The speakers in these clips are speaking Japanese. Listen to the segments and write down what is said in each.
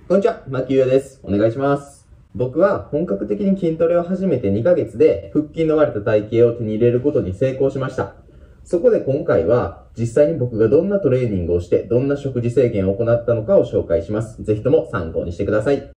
こんにちは、牧優です。お願いします。僕は本格的に筋トレを始めて2ヶ月で腹筋の割れた体型を手に入れることに成功しました。そこで今回は実際に僕がどんなトレーニングをしてどんな食事制限を行ったのかを紹介します。ぜひとも参考にしてください。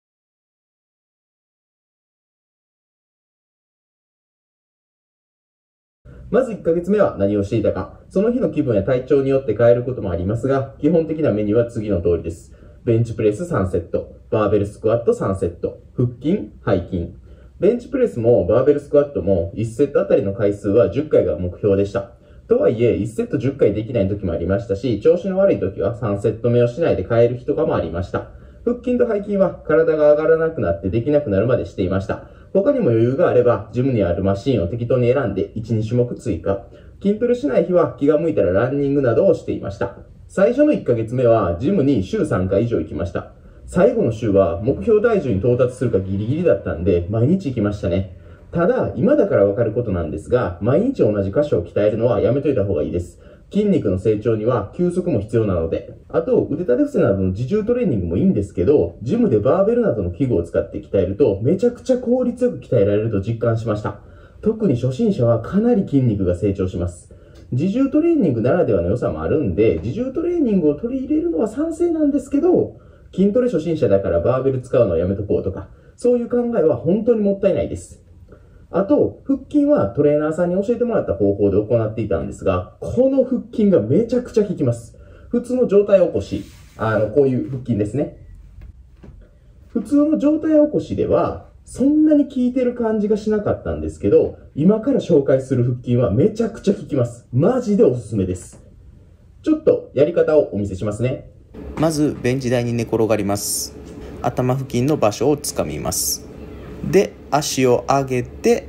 まず1ヶ月目は何をしていたか。その日の気分や体調によって変えることもありますが、基本的なメニューは次の通りです。ベンチプレス3セット、バーベルスクワット3セット、腹筋、背筋。ベンチプレスもバーベルスクワットも1セットあたりの回数は10回が目標でした。とはいえ、1セット10回できない時もありましたし、調子の悪い時は3セット目をしないで変える日とかもありました。腹筋と背筋は体が上がらなくなってできなくなるまでしていました。他にも余裕があれば、ジムにあるマシンを適当に選んで1、2種目追加。筋トレしない日は気が向いたらランニングなどをしていました。最初の1ヶ月目はジムに週3回以上行きました。最後の週は目標体重に到達するかギリギリだったんで、毎日行きましたね。ただ、今だからわかることなんですが、毎日同じ箇所を鍛えるのはやめといた方がいいです。筋肉の成長には休息も必要なので。あと、腕立て伏せなどの自重トレーニングもいいんですけど、ジムでバーベルなどの器具を使って鍛えると、めちゃくちゃ効率よく鍛えられると実感しました。特に初心者はかなり筋肉が成長します。自重トレーニングならではの良さもあるんで、自重トレーニングを取り入れるのは賛成なんですけど、筋トレ初心者だからバーベル使うのはやめとこうとか、そういう考えは本当にもったいないです。あと、腹筋はトレーナーさんに教えてもらった方法で行っていたんですが、この腹筋がめちゃくちゃ効きます。普通の上体起こし、こういう腹筋ですね。普通の上体起こしでは、そんなに効いてる感じがしなかったんですけど、今から紹介する腹筋はめちゃくちゃ効きます。マジでおすすめです。ちょっとやり方をお見せしますね。 まずベンチ台に寝転がります。頭付近の場所をつかみます。で、足を上げて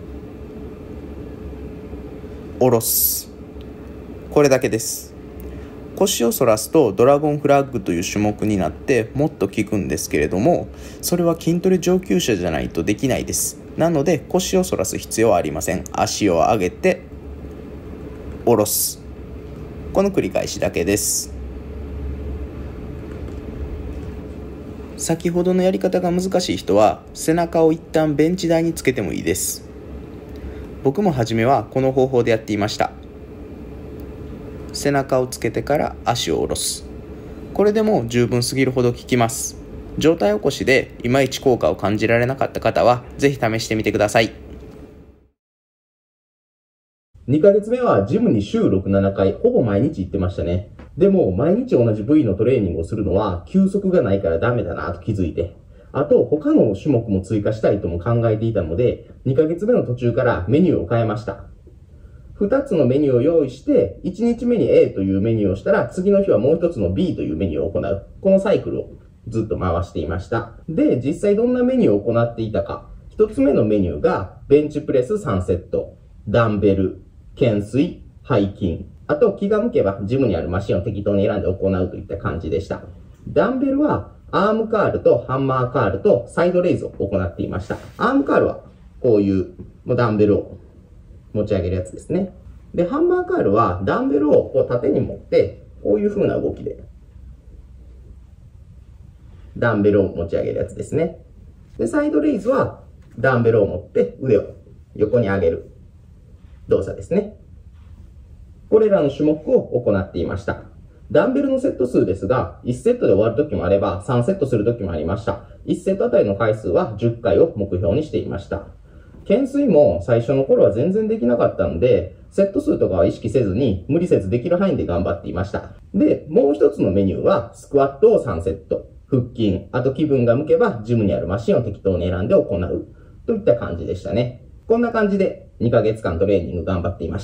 下ろす。これだけです。腰を反らすとドラゴンフラッグという種目になってもっと効くんですけれども、それは筋トレ上級者じゃないとできないです。なので腰を反らす必要はありません。足を上げて下ろす。この繰り返しだけです。先ほどのやり方が難しい人は背中を一旦ベンチ台につけてもいいです。僕も初めはこの方法でやっていました。背中をつけてから足を下ろす。これでも十分すぎるほど効きます。上体起こしでいまいち効果を感じられなかった方はぜひ試してみてください。 2ヶ月目はジムに週6、7回、ほぼ毎日行ってましたね。でも、毎日同じ部位のトレーニングをするのは、休息がないからダメだなと気づいて。あと、他の種目も追加したいとも考えていたので、2ヶ月目の途中からメニューを変えました。2つのメニューを用意して、1日目に A というメニューをしたら、次の日はもう1つの B というメニューを行う。このサイクルをずっと回していました。で、実際どんなメニューを行っていたか。1つ目のメニューが、ベンチプレス3セット、ダンベル、懸垂、背筋。あと気が向けばジムにあるマシンを適当に選んで行うといった感じでした。ダンベルはアームカールとハンマーカールとサイドレイズを行っていました。アームカールはこういうダンベルを持ち上げるやつですね。で、ハンマーカールはダンベルをこう縦に持ってこういう風な動きでダンベルを持ち上げるやつですね。で、サイドレイズはダンベルを持って腕を横に上げる動作ですね。これらの種目を行っていました。ダンベルのセット数ですが、1セットで終わる時もあれば、3セットする時もありました。1セットあたりの回数は10回を目標にしていました。懸垂も最初の頃は全然できなかったので、セット数とかは意識せずに、無理せずできる範囲で頑張っていました。で、もう一つのメニューは、スクワットを3セット、腹筋、あと気分が向けば、ジムにあるマシンを適当に選んで行う。といった感じでしたね。こんな感じで2ヶ月間トレーニング頑張っていました。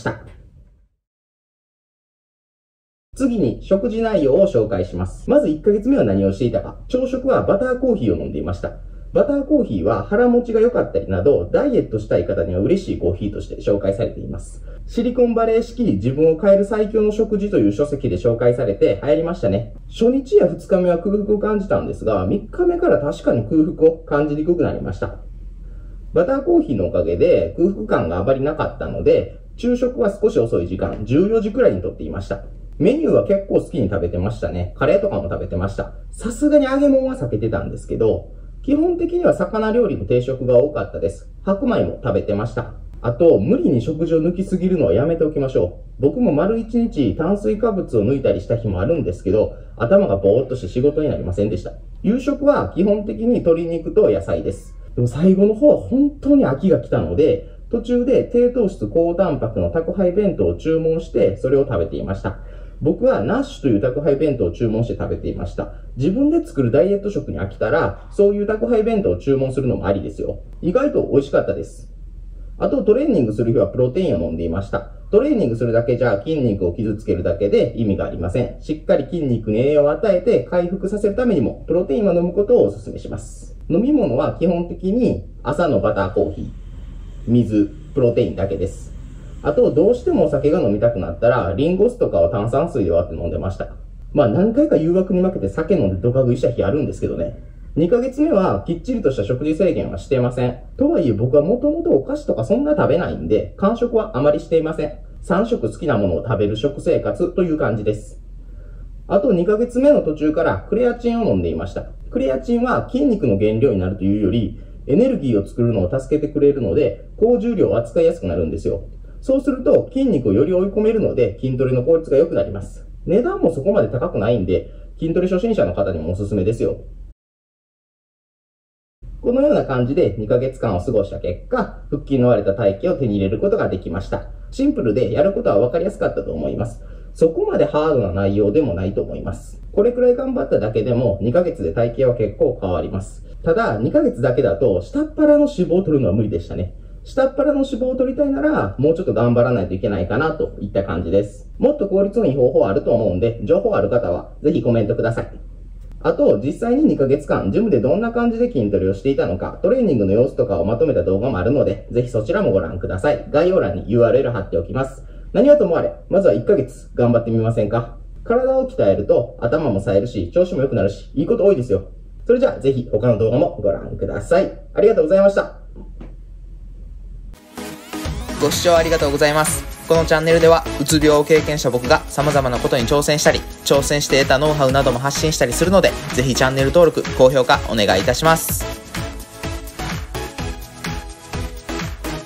次に食事内容を紹介します。まず1ヶ月目は何をしていたか。朝食はバターコーヒーを飲んでいました。バターコーヒーは腹持ちが良かったりなど、ダイエットしたい方には嬉しいコーヒーとして紹介されています。シリコンバレー式自分を変える最強の食事という書籍で紹介されて流行りましたね。初日や2日目は空腹を感じたんですが、3日目から確かに空腹を感じにくくなりました。バターコーヒーのおかげで空腹感があまりなかったので、昼食は少し遅い時間、14時くらいにとっていました。 メニューは結構好きに食べてましたね。カレーとかも食べてました。さすがに揚げ物は避けてたんですけど、基本的には魚料理の定食が多かったです。白米も食べてました。あと、無理に食事を抜きすぎるのはやめておきましょう。僕も丸1日炭水化物を抜いたりした日もあるんですけど、頭がぼーっとして仕事になりませんでした。夕食は基本的に鶏肉と野菜です。でも最後の方は本当に飽きが来たので、途中で低糖質高タンパクの宅配弁当を注文して、それを食べていました。僕はナッシュという宅配弁当を注文して食べていました。自分で作るダイエット食に飽きたら、そういう宅配弁当を注文するのもありですよ。意外と美味しかったです。あとトレーニングする日はプロテインを飲んでいました。トレーニングするだけじゃ筋肉を傷つけるだけで意味がありません。しっかり筋肉に栄養を与えて回復させるためにも、プロテインを飲むことをお勧めします。飲み物は基本的に朝のバターコーヒー、水、プロテインだけです。あと、どうしてもお酒が飲みたくなったら、リンゴ酢とかを炭酸水で割って飲んでました。何回か誘惑に負けて酒飲んでドカ食いした日あるんですけどね。2ヶ月目はきっちりとした食事制限はしていません。とはいえ僕はもともとお菓子とかそんな食べないんで、間食はあまりしていません。3食好きなものを食べる食生活という感じです。あと2ヶ月目の途中からクレアチンを飲んでいました。クレアチンは筋肉の原料になるというより、エネルギーを作るのを助けてくれるので、高重量を扱いやすくなるんですよ。そうすると筋肉をより追い込めるので筋トレの効率が良くなります。値段もそこまで高くないんで、筋トレ初心者の方にもおすすめですよ。このような感じで2ヶ月間を過ごした結果、腹筋の割れた体型を手に入れることができました。シンプルでやることは分かりやすかったと思います。そこまでハードな内容でもないと思います。これくらい頑張っただけでも2ヶ月で体型は結構変わります。ただ2ヶ月だけだと下っ腹の脂肪を取るのは無理でしたね。下っ腹の脂肪を取りたいなら、もうちょっと頑張らないといけないかなといった感じです。もっと効率のいい方法あると思うんで、情報ある方はぜひコメントください。あと、実際に2ヶ月間、ジムでどんな感じで筋トレをしていたのか、トレーニングの様子とかをまとめた動画もあるので、ぜひそちらもご覧ください。概要欄に URL 貼っておきます。何はともあれ、まずは1ヶ月頑張ってみませんか？体を鍛えると頭も冴えるし、調子も良くなるし、いいこと多いですよ。それじゃあ、ぜひ他の動画もご覧ください。ありがとうございました。 ご視聴ありがとうございます。このチャンネルでは、うつ病を経験した僕が様々なことに挑戦したり、挑戦して得たノウハウなども発信したりするので、ぜひチャンネル登録、高評価お願いいたします。